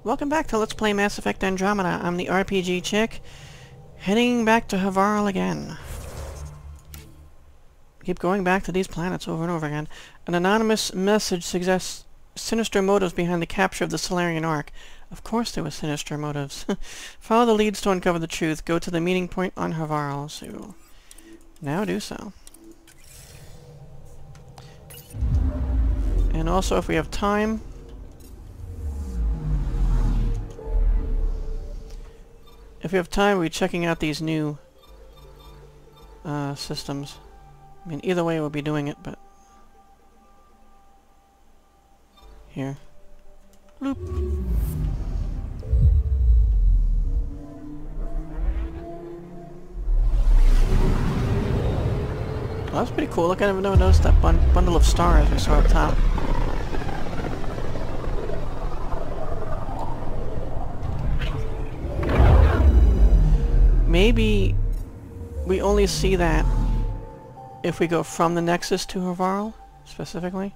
Welcome back to Let's Play Mass Effect Andromeda. I'm the RPG chick, heading back to Havarl again. Keep going back to these planets over and over again. An anonymous message suggests sinister motives behind the capture of the Salarian Ark. Of course there were sinister motives. Follow the leads to uncover the truth. Go to the meeting point on Havarl. So, now do so. And also, if we have time, we'll be checking out these new systems. I mean, either way we'll be doing it, but... Here. Bloop. Oh, that's pretty cool. Look, I never noticed that bundle of stars we saw up top. Maybe we only see that if we go from the Nexus to Havarl, specifically.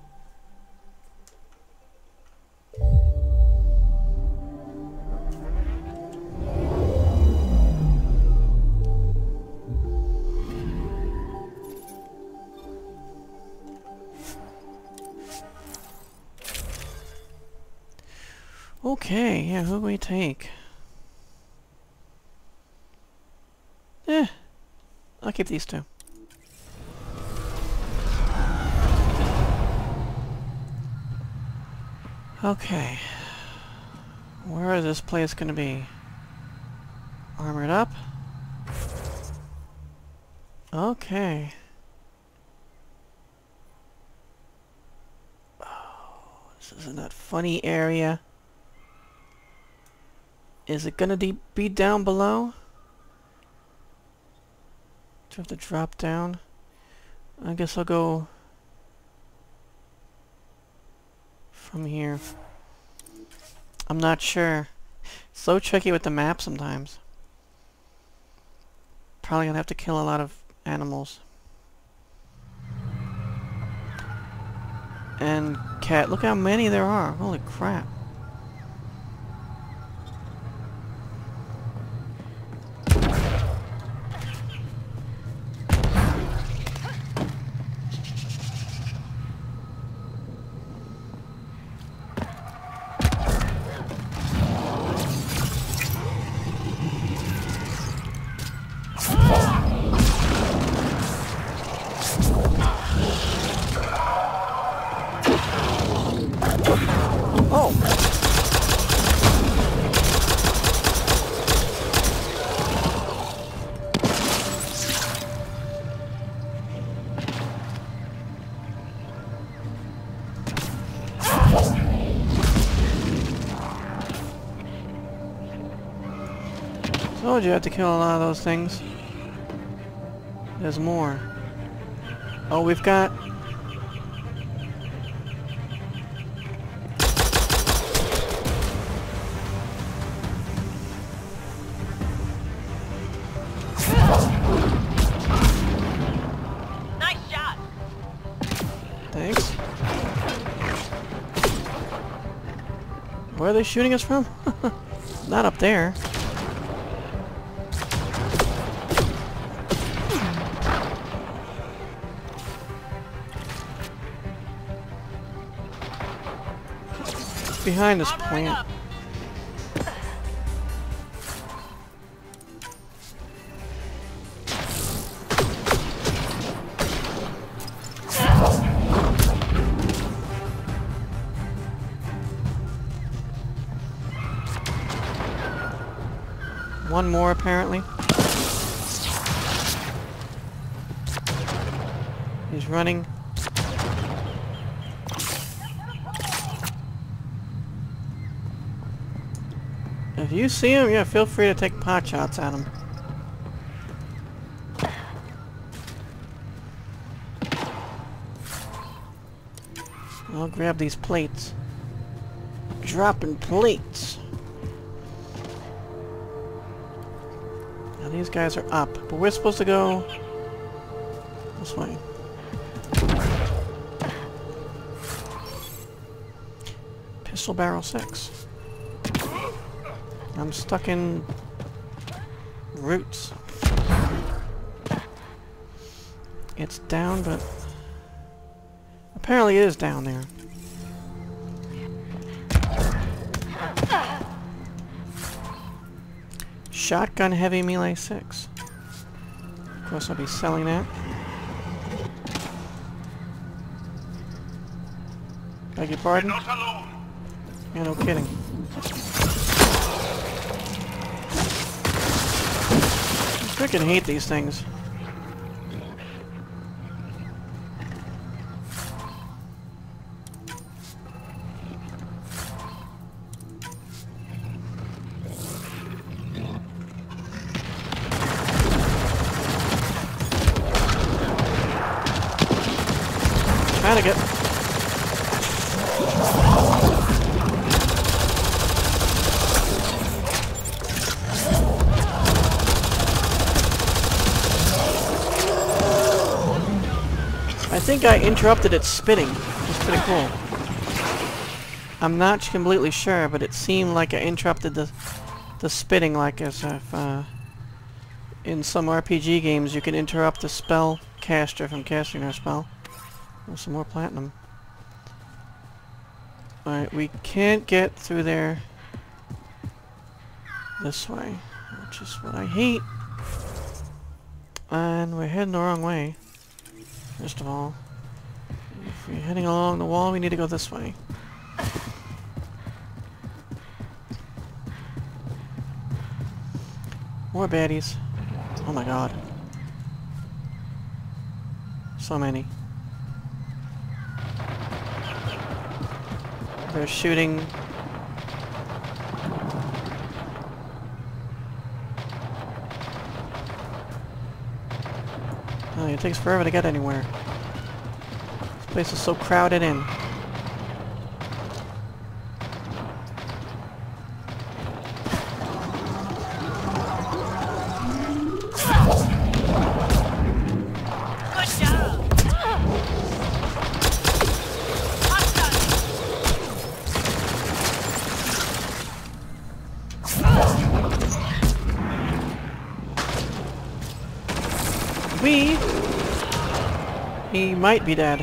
Okay, yeah, who do we take? I'll keep these two. Okay. Where is this place gonna be? Armored up? Okay. Oh, this isn't that funny area. Is it gonna be down below? Do I have to drop down? I guess I'll go from here. I'm not sure. It's so tricky with the map sometimes. Probably gonna have to kill a lot of animals. And cat, look how many there are. Holy crap. Told you I had to kill a lot of those things. There's more. Oh, we've got... Nice shot. Thanks. Where are they shooting us from? Not up there. Behind this plant. One more apparently. He's running. If you see him, yeah, feel free to take pot shots at him. I'll grab these plates. Dropping plates. Now these guys are up, but we're supposed to go this way. Pistol barrel 6. I'm stuck in roots. It's down, but apparently it is down there. Shotgun heavy melee 6. Of course I'll be selling that. Beg your pardon? Not alone. Yeah, no kidding. I freaking hate these things. Trying to get... I think I interrupted its spitting. It's pretty cool. I'm not completely sure, but it seemed like I interrupted the spitting, like as if in some RPG games you can interrupt the spell caster from casting their spell. Oh, some more platinum. Alright, we can't get through there this way, which is what I hate. And we're heading the wrong way. First of all, if we're heading along the wall, we need to go this way. More baddies. Oh my god. So many. They're shooting. Oh, it takes forever to get anywhere. This place is so crowded in. Good job. He might be dead.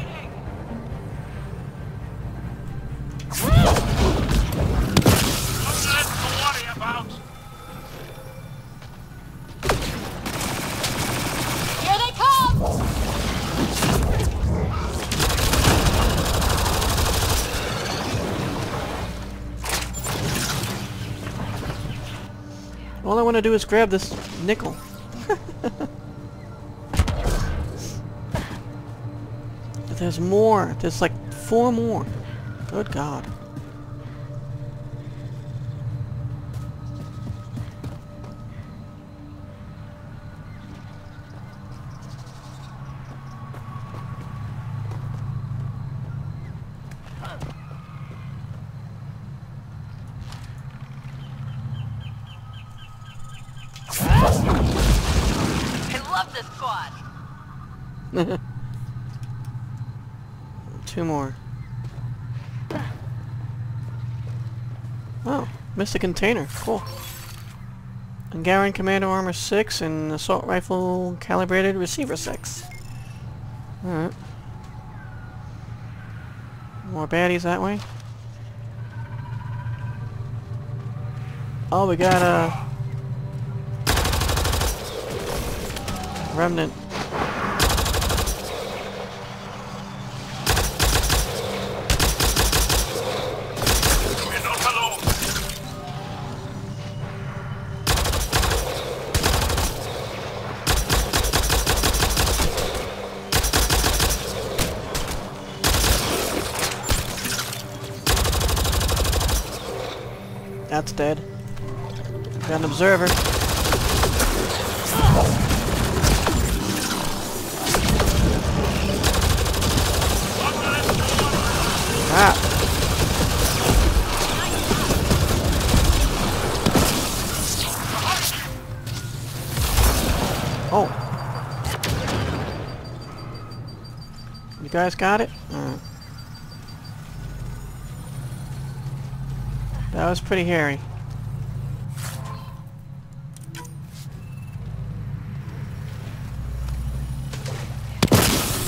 Here they come. All I want to do is grab this nickel. There's more. There's like 4 more. Good God. I love this squad. 2 more. Oh, missed a container. Cool. Hungarian Commander Armor 6 and Assault Rifle Calibrated Receiver 6. Alright. More baddies that way. Oh, we got a remnant. That's dead. Got an observer. Ah. Oh. You guys got it? That was pretty hairy.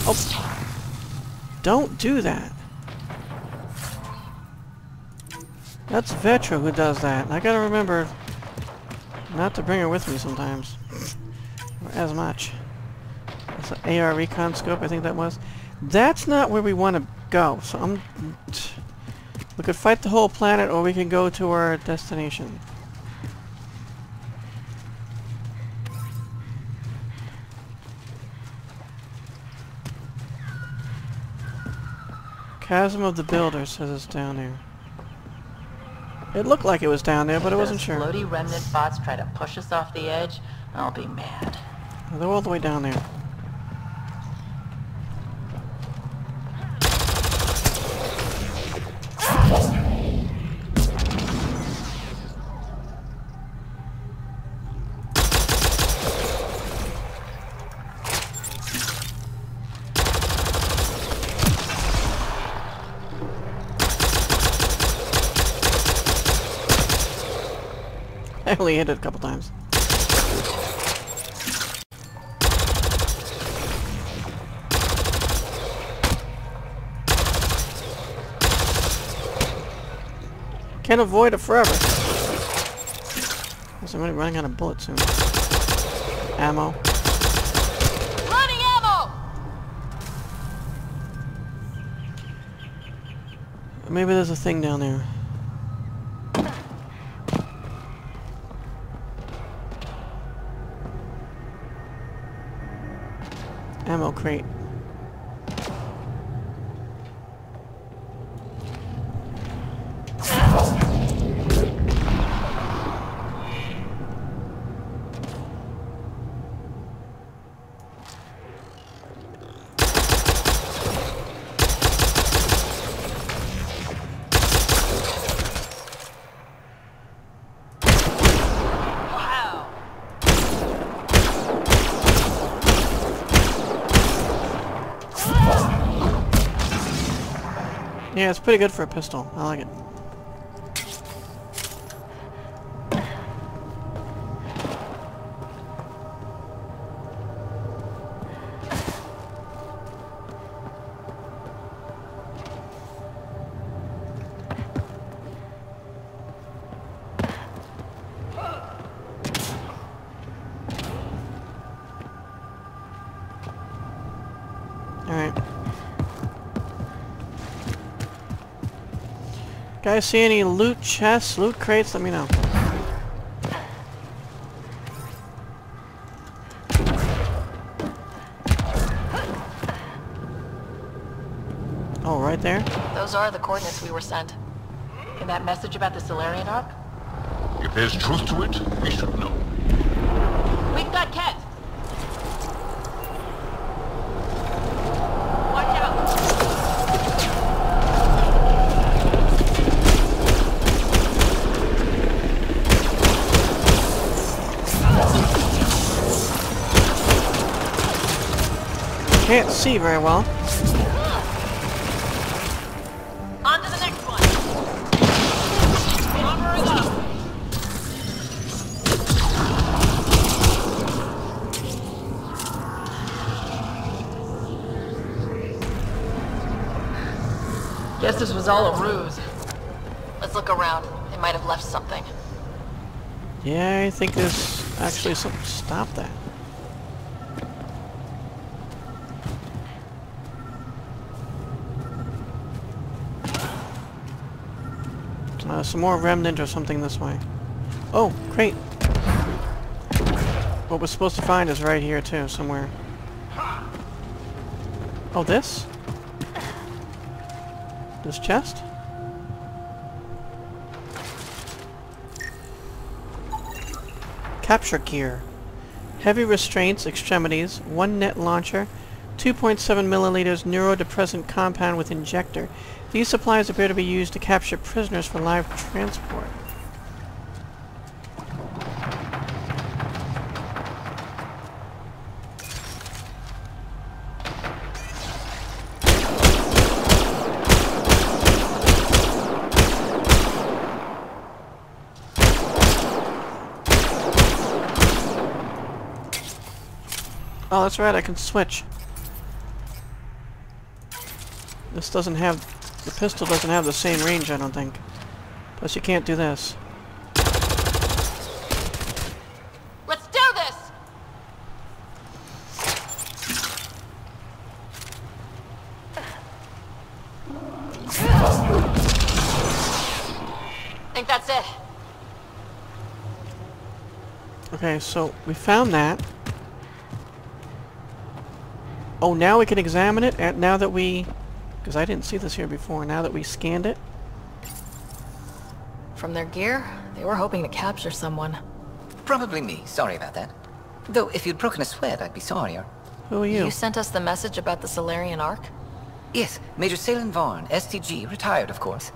Oh! Don't do that! That's Vetra who does that. I gotta remember not to bring her with me sometimes. Or as much. That's an AR recon scope, I think that was. That's not where we want to go, so we could fight the whole planet, or we can go to our destination. Chasm of the Builders says it's down there. It looked like it was down there, but I wasn't sure. If those floaty remnant bots try to push us off the edge, I'll be mad. They're all the way down there. I only hit it a couple times. Can't avoid it forever. Guess I'm running out of bullets soon. Ammo. Running ammo! Maybe there's a thing down there. Ammo crate. Yeah, it's pretty good for a pistol. I like it. Alright. Guys, see any loot chests, loot crates? Let me know. Oh, right there? Those are the coordinates we were sent. And that message about the Salarian arc? If there's truth to it, we should know. We've got Ket! Watch out! Can't see very well. On to the next one! Armoring up! Guess this was all a ruse. Let's look around. They might have left something. Yeah, I think there's actually something to stop that. Some more remnant or something this way. Oh, crate! What we're supposed to find is right here too, somewhere. Oh, this? This chest? Capture gear. Heavy restraints, extremities, 1 net launcher, 2.7 milliliters neurodepressant compound with injector. These supplies appear to be used to capture prisoners for live transport. Oh, that's right, I can switch. This doesn't have... The pistol doesn't have the same range, I don't think. Plus you can't do this. Let's do this! Think that's it. Okay, so we found that. Oh, now we can examine it, and now that we... Because I didn't see this here before. Now that we scanned it. From their gear, they were hoping to capture someone. Probably me. Sorry about that. Though, if you'd broken a sweat, I'd be sorrier. Who are you? You sent us the message about the Salarian Ark? Yes, Major Salin Varn, STG, retired, of course.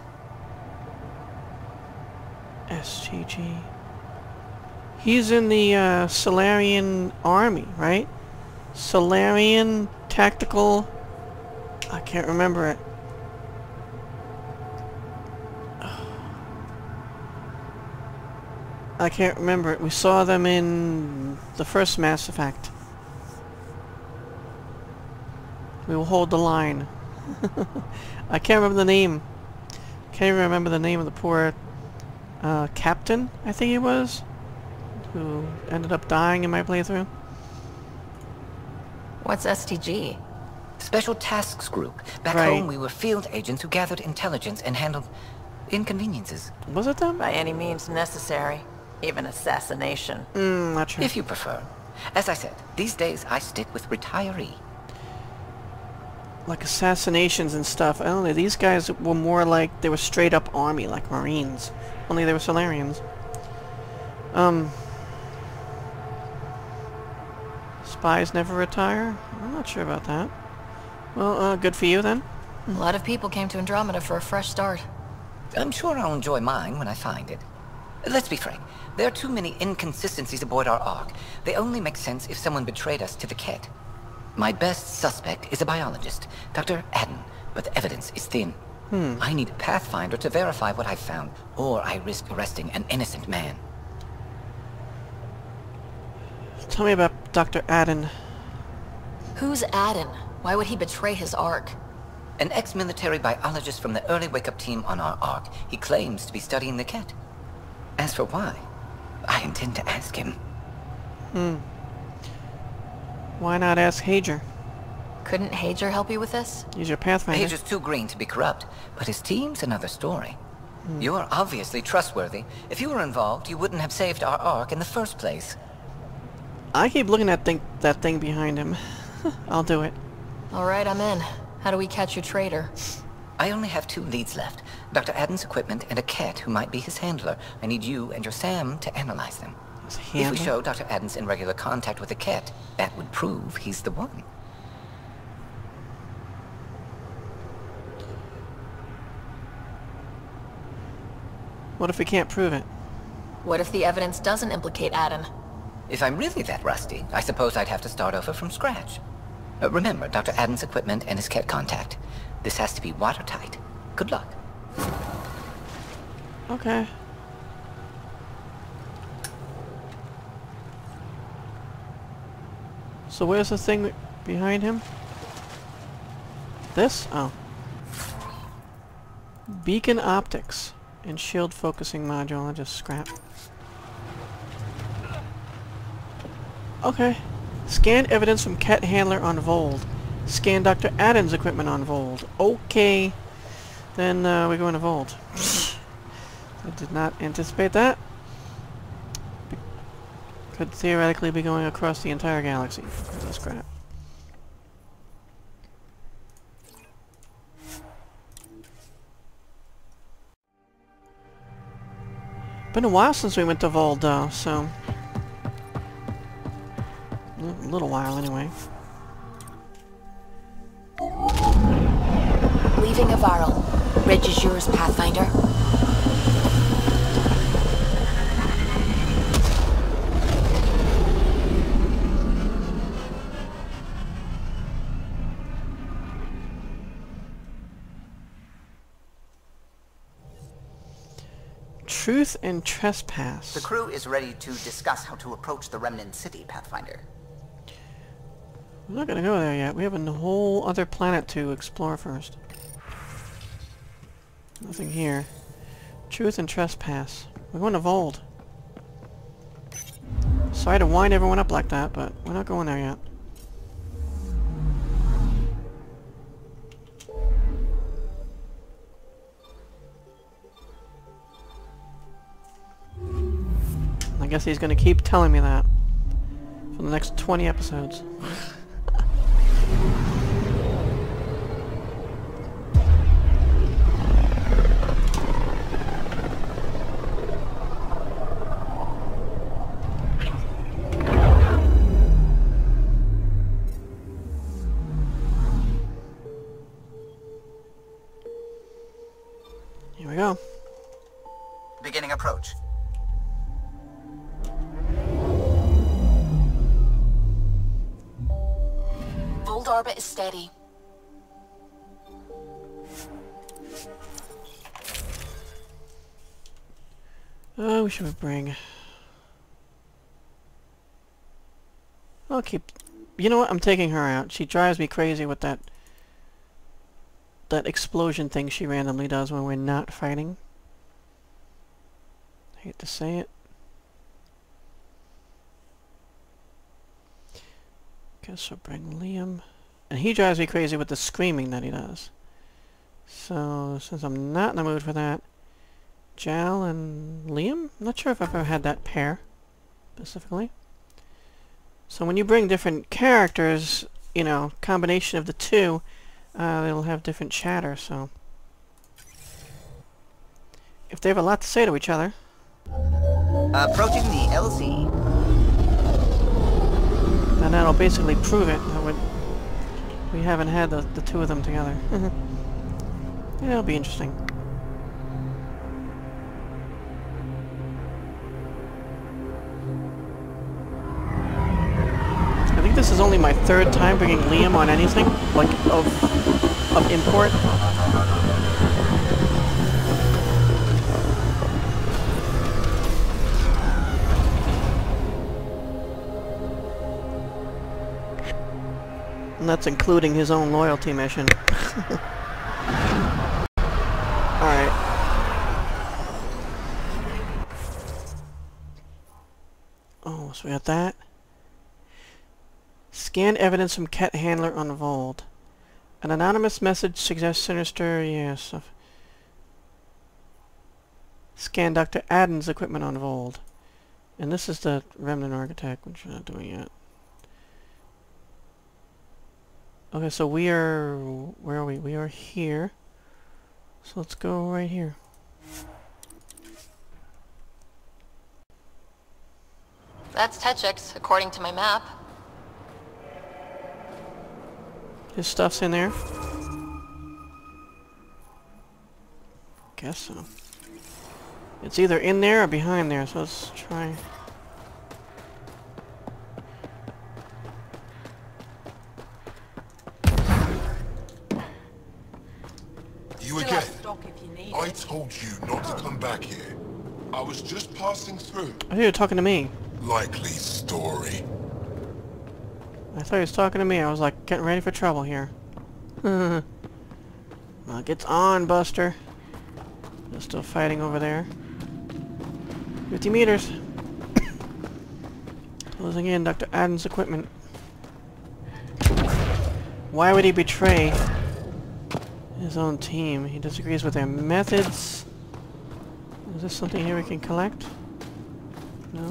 STG. He's in the Salarian army, right? Salarian tactical... I can't remember it. I can't remember it. We saw them in the first Mass Effect. We will hold the line. I can't remember the name. Can't even remember the name of the poor captain, I think he was, who ended up dying in my playthrough. What's STG? Special Tasks Group. Back Right. home, we were field agents who gathered intelligence and handled inconveniences. Was it them? By any means necessary. Even assassination. Not sure. If you prefer. As I said, these days I stick with retiree. Like assassinations and stuff. I don't know, these guys were more like, they were straight up army, like Marines. Only they were Salarians. Spies never retire? I'm not sure about that. Well, good for you then. A lot of people came to Andromeda for a fresh start. I'm sure I'll enjoy mine when I find it. Let's be frank. There are too many inconsistencies aboard our Ark. They only make sense if someone betrayed us to the Ket. My best suspect is a biologist, Dr. Adden, but the evidence is thin. I need a Pathfinder to verify what I've found, or I risk arresting an innocent man. Tell me about Dr. Adden. Who's Adden? Why would he betray his Ark? An ex-military biologist from the early wake-up team on our Ark. He claims to be studying the Ket. As for why, I intend to ask him. Why not ask Hager? Couldn't Hager help you with this? He's your Pathfinder. Hager's too green to be corrupt, but his team's another story. You're obviously trustworthy. If you were involved, you wouldn't have saved our Ark in the first place. I keep looking at that thing behind him. I'll do it. Alright, I'm in. How do we catch your traitor? I only have 2 leads left. Dr. Adden's equipment and a Ket who might be his handler. I need you and your s.a.m. to analyze them. His If we handler? show Dr. Adden's in regular contact with the Ket, that would prove he's the one. What if we can't prove it? What if the evidence doesn't implicate Adden? If I'm really that rusty, I suppose I'd have to start over from scratch. Remember, Dr. Adden's equipment and his Ket contact. This has to be watertight. Good luck. Okay. So where's the thing behind him? This? Oh. Beacon optics and shield focusing module. I'll just scrap. Okay. Scan evidence from Ket handler on Voeld. Scan Dr. Adden's equipment on Voeld. Okay. Then we go into Voeld. I did not anticipate that. Could theoretically be going across the entire galaxy. That's crap. Been a while since we went to Voeld, though, so... a little while, anyway. Leaving Havarl. Bridge is yours, Pathfinder. Truth and Trespass. The crew is ready to discuss how to approach the remnant city, Pathfinder. We're not gonna go there yet. We have a whole other planet to explore first. Nothing here. Truth and Trespass. We're going to Voeld. Sorry to wind everyone up like that, but we're not going there yet. I guess he's going to keep telling me that for the next 20 episodes. Here we go. Beginning approach. Voeld orbit is steady. Oh, we should bring... I'll keep... You know what? I'm taking her out. She drives me crazy with that explosion thing she randomly does when we're not fighting. I hate to say it. Guess we'll bring Liam. And he drives me crazy with the screaming that he does. So, since I'm not in the mood for that, Jal and Liam? I'm not sure if I've ever had that pair, specifically. So when you bring different characters, you know, combination of the two, they'll have different chatter, so... If they have a lot to say to each other... Approaching the LZ. And that'll basically prove it, that we haven't had the two of them together. Yeah, it'll be interesting. I think this is only my third time bringing Liam on anything, like, of import. And that's including his own loyalty mission. Alright. Oh, so we got that. Scan evidence from Ket Handler on Voeld. An anonymous message suggests sinister... Yes. Scan Dr. Adden's equipment on Voeld. And this is the Remnant Architect, which we're not doing yet. Okay, so we are... Where are we? We are here. So let's go right here. That's Techix, according to my map. His stuff's in there. Guess so. It's either in there or behind there, so let's try... You again? I told you not to come back here. I was just passing through. I thought you were talking to me. Likely story. I thought he was talking to me. I was like, getting ready for trouble here. Well, it gets on, Buster. They're still fighting over there. 50 meters. Closing in Dr. Adden's equipment. Why would he betray his own team? He disagrees with their methods. Is this something here we can collect? No?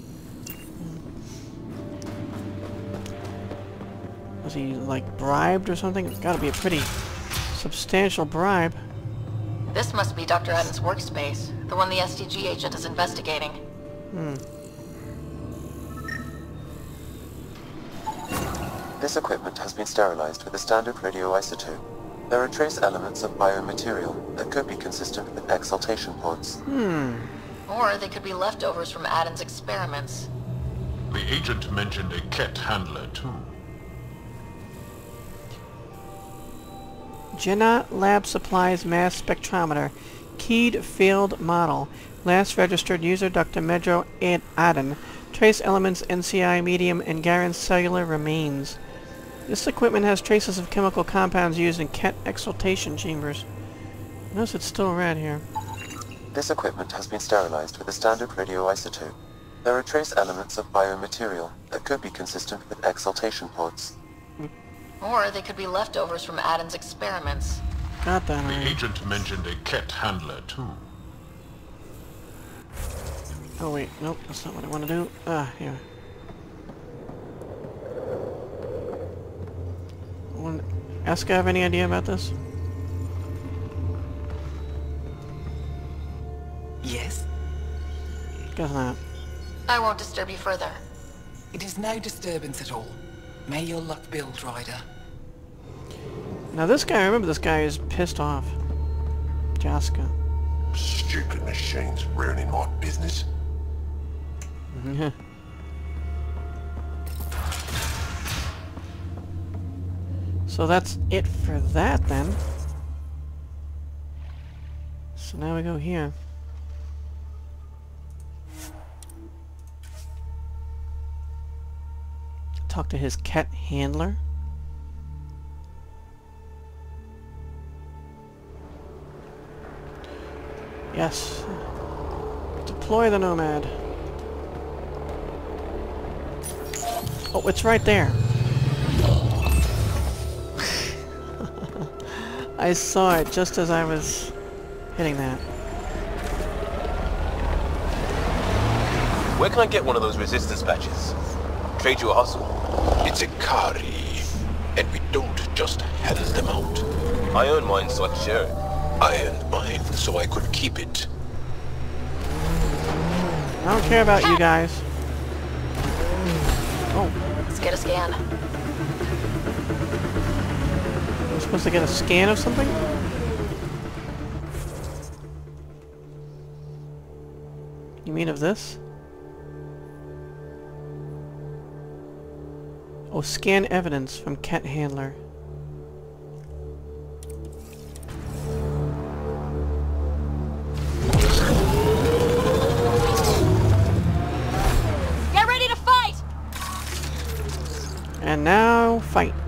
Was he, like, bribed or something? It's gotta be a pretty substantial bribe. This must be Dr. Adden's workspace, the one the SDG agent is investigating. This equipment has been sterilized with a standard radioisotope. There are trace elements of biomaterial that could be consistent with exaltation pods. Or they could be leftovers from Adden's experiments. The agent mentioned a Ket handler, too. Jenna Lab Supplies Mass Spectrometer. Keyed Field Model. Last registered user Dr. Medro Adden. Trace elements NCI medium and Garen's cellular remains. This equipment has traces of chemical compounds used in cat exaltation chambers. Notice it's still red here. This equipment has been sterilized with a standard radioisotope. There are trace elements of biomaterial that could be consistent with exaltation pods. Or they could be leftovers from Adam's experiments. Got that The already. agent mentioned a cat handler, too. Oh wait, nope, that's not what I want to do. Ah, here. Ask, have any idea about this? Yes? Guess not. I won't disturb you further. It is no disturbance at all. May your luck build, Ryder. Now this guy, I remember this guy is pissed off. Jaska. Stupid machines ruining my business. So that's it for that then. So now we go here. Talk to his cat handler. Yes. Deploy the Nomad. Oh, it's right there. I saw it just as I was hitting that. Where can I get one of those resistance patches? Trade you a hustle. It's a Kari, and we don't just hand them out. I own mine, so I can share it. I earned mine so I could keep it. I don't care about you guys. Oh, Let's get a scan. I'm supposed to get a scan of something? You mean of this? Oh, scan evidence from cat handler. Get ready to fight! And now, fight.